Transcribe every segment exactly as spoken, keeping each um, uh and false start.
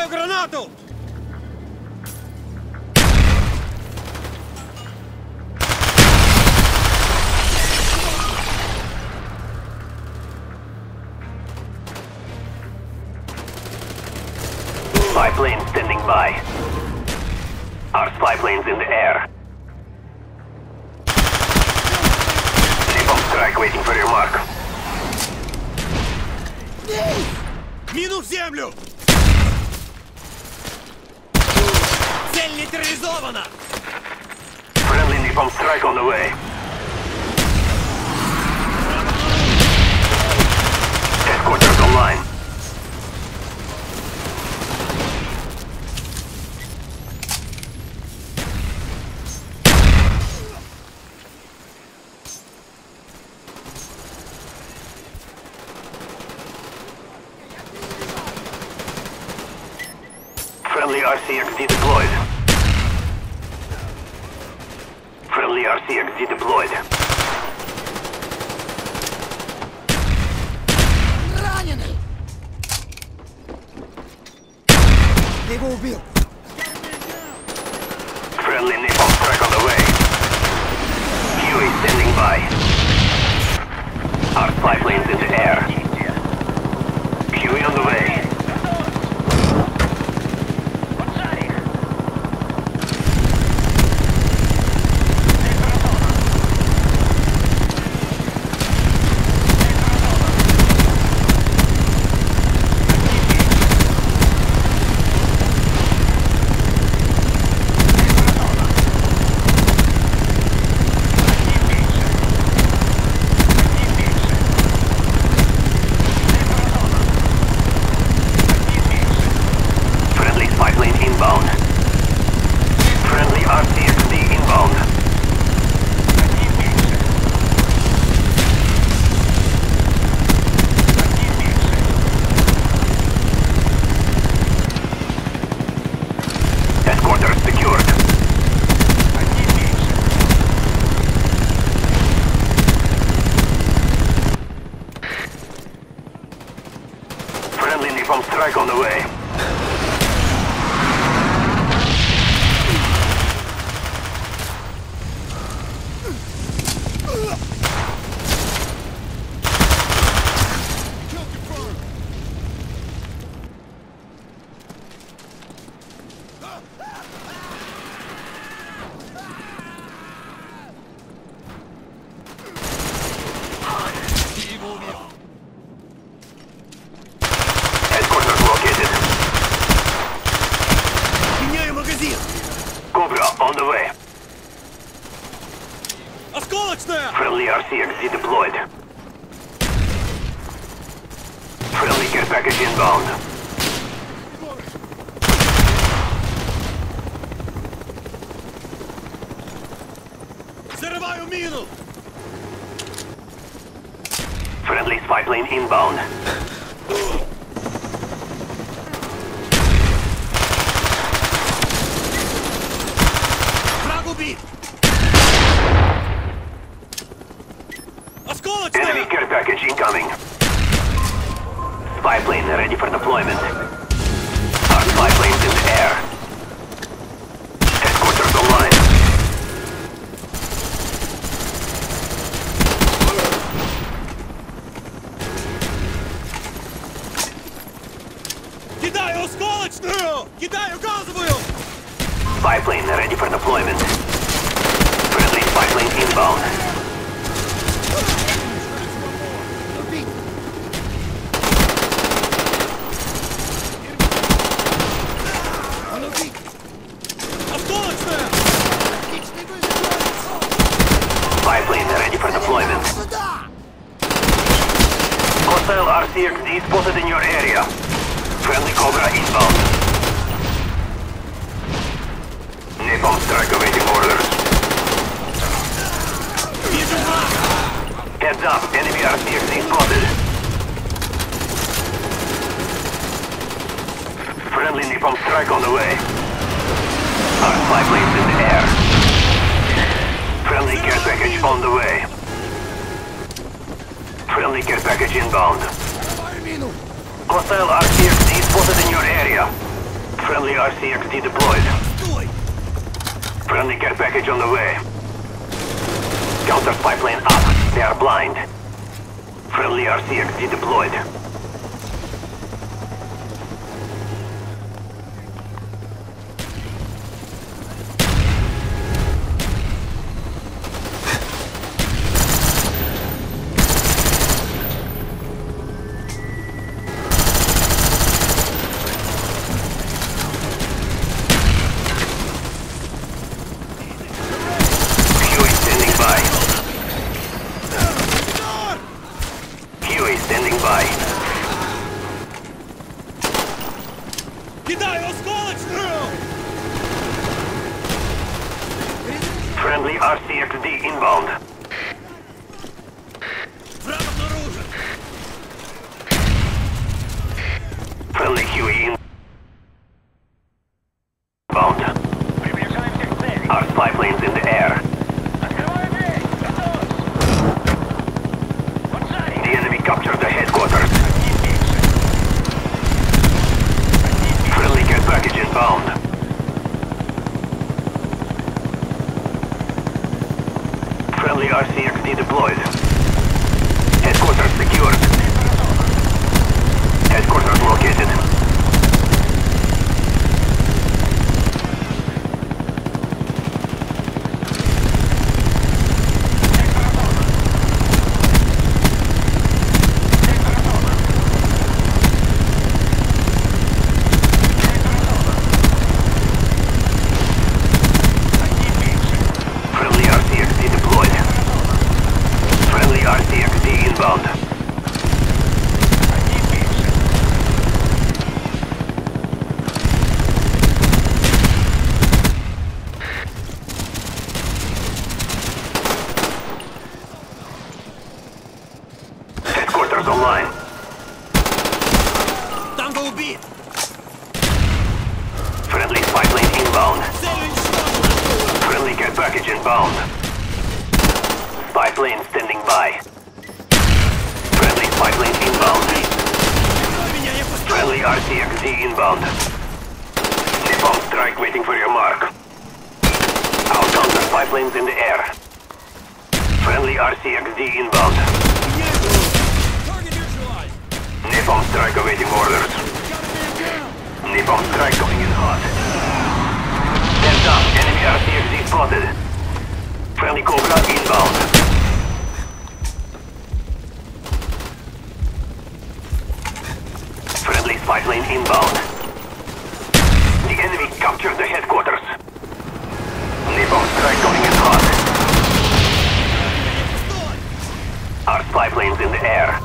Заряжаю гранату! Spy plane standing by. Our spy plane's in the air. Napalm strike waiting for your mark. Мину в землю! Цель нейтрализована! Friendly napalm strike on the way. Headquarters online. Friendly R C X D deployed. Friendly R C X D deployed. Раненый! Ты его убил! Friendly napalm strike on the way. Huey standing by. Our spy plane's in the air. Huey on the way. Napalm strike on the way. Cobra on the way. Осколочная! Friendly R C X D deployed. Friendly care package inbound. Взрываю мину! Friendly spy plane inbound. Enemy care package incoming. Spy plane ready for deployment. Our spy plane's in the air. Headquarters online. Кидаю осколочную! Кидаю газовую! Spy plane ready for deployment. Friendly spy plane inbound. Spy plane ready for deployment. Hostile R C X D spotted in your area. Friendly Cobra inbound. Napalm strike awaiting orders. Heads up, enemy R C X D spotted. Friendly napalm strike on the way. Our spy plane's in the air. Friendly care package on the way. Friendly care package inbound. Hostile R C X D spotted in your area. C X D deployed. Стой! Friendly care package on the way. Counter spy plane up. They are blind. Friendly R C X D deployed. Huey standing by. Huey standing by. Кидаю осколочную! Friendly R C X D inbound. Враг обнаружен! Friendly Huey inbound. Our spy planes in the air. The enemy captured the headquarters. Friendly care package inbound. Friendly R C X D deployed. Headquarters secured. Headquarters located. Friendly R C X D deployed. Friendly R C X D inbound. Headquarters online. Танго убит! Friendly spy plane inbound. Цель уничтожена! Friendly care package inbound. Spy plane standing by. Friendly spy plane inbound. Прикрой меня, я пустил! Friendly R C X D inbound. Napalm strike waiting for your mark. Our counter spy planes in the air. Friendly R C X D inbound. Target neutralized! Napalm strike awaiting orders. Gotta man down! Napalm strike coming in hot. Heads up, enemy R C X D spotted. Friendly Cobra inbound. Friendly spy plane inbound. The enemy captured the headquarters. Napalm strike coming in hot. Стой! Our spy planes in the air.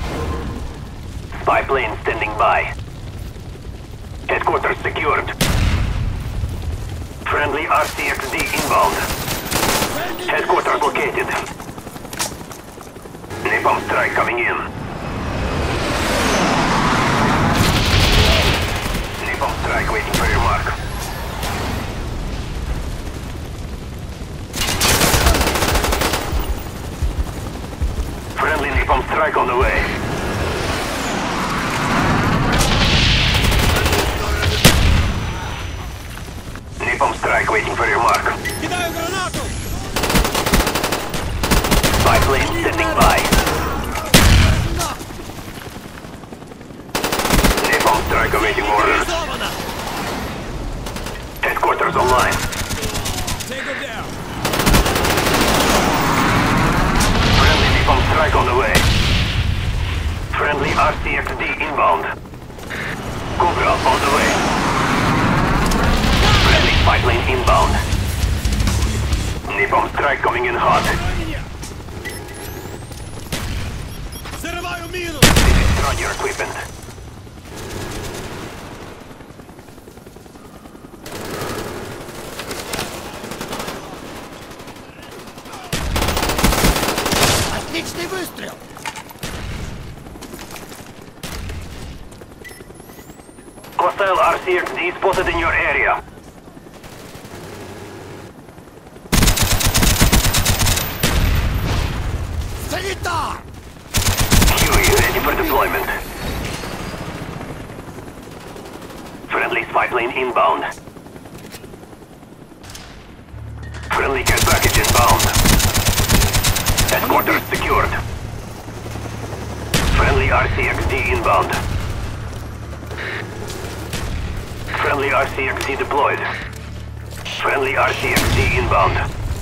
Spy plane standing by. Headquarters secured. Friendly R C X D inbound. Headquarters located. Napalm strike coming in. Napalm strike waiting for your mark. Friendly Napalm strike on the way. Napalm strike waiting for your mark. Кидаю гранату! Spy plane standing by. Napalm strike awaiting orders. Реализовано! Headquarters online. Take her down! Friendly Napalm strike on the way. Friendly R C X D inbound. Cobra on the way. Friendly spy plane inbound. Napalm strike coming in hot. Прикрой меня! Зарываю мину! Destroy your equipment. Отличный выстрел! Hostile R C X D spotted in your area. Санитар! Huey ready for deployment. Friendly spy plane inbound. Friendly care package inbound. Headquarters secured. Friendly R C X D inbound. Friendly R C X D deployed. Friendly R C X D inbound.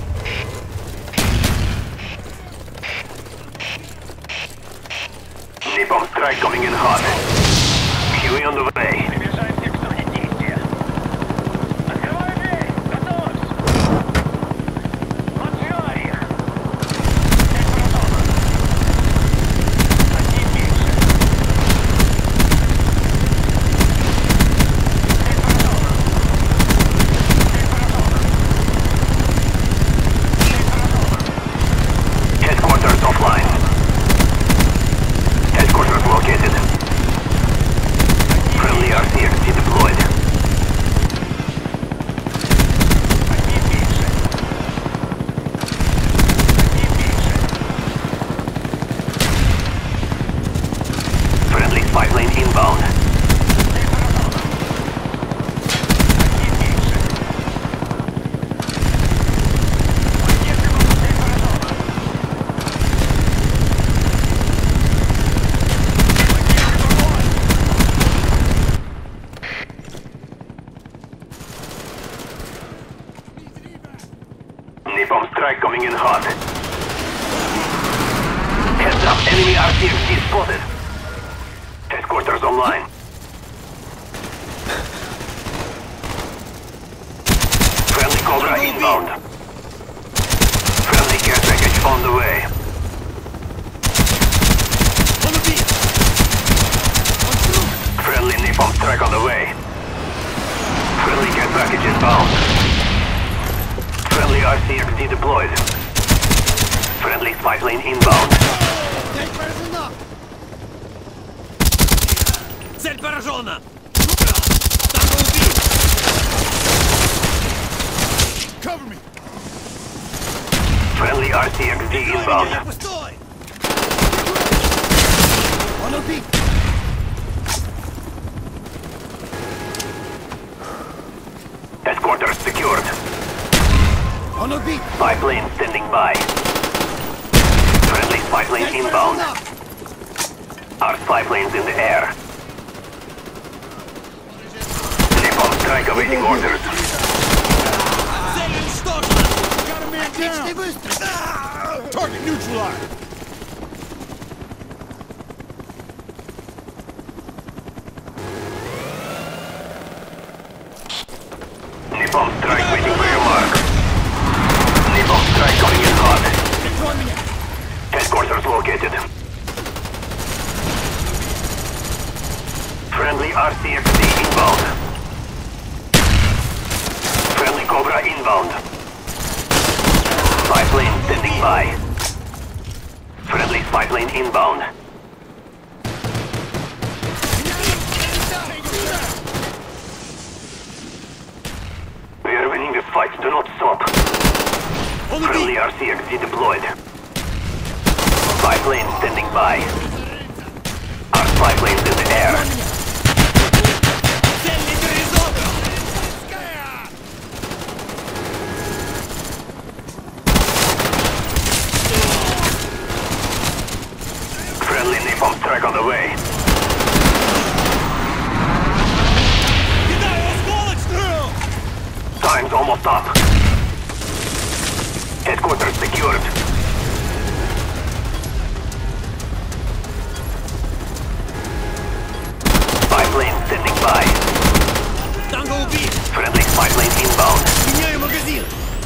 Napalm strike coming in hot. Huey on the way. Headquarters offline. Headquarters located. Friendly R C X D deployed. Friendly spy plane inbound. Napalm strike coming in hot. Heads up, enemy R C X D spotted. Headquarters online. Friendly Cobra inbound. Friendly care package on the way. On the beat! On through! Friendly napalm strike on the way. Friendly care package inbound. Friendly R C X D deployed. Friendly spy plane inbound. Цель поражена! Цель поражена! Танго убит! Cover me! Friendly R C X D inbound. Пустой! Он убит! Headquarters secured. Он убит! Spy plane standing by. Friendly spy plane Цель inbound. поражена! Our spy planes in the air. Napalm strike awaiting orders. Цель уничтожена! Отличный выстрел! Target neutralized! Napalm strike waiting for your mark. Napalm strike coming in hot. Прикрой меня! Headquarters located. Friendly R C X D inbound. Friendly Cobra inbound. Spy plane standing by. Friendly spy plane inbound. We are winning this fight, do not stop. Он убит! Friendly R C X D deployed. Spy plane standing by. Our spy planes in the air. Цель нейтрализована! Friendly napalm strike on the way. Кидаю осколок! Стрел! Time's almost up. Headquarters secured. Spy plane standing by. Танго убит! Friendly spy plane inbound. Меняю магазин!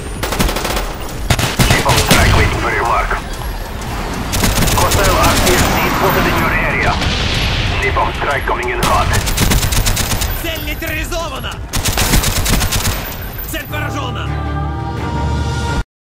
Napalm strike waiting for your mark. Hostile R C X D spotted in your area. Napalm strike coming in hot. Цель нейтрализована! Цель поражена!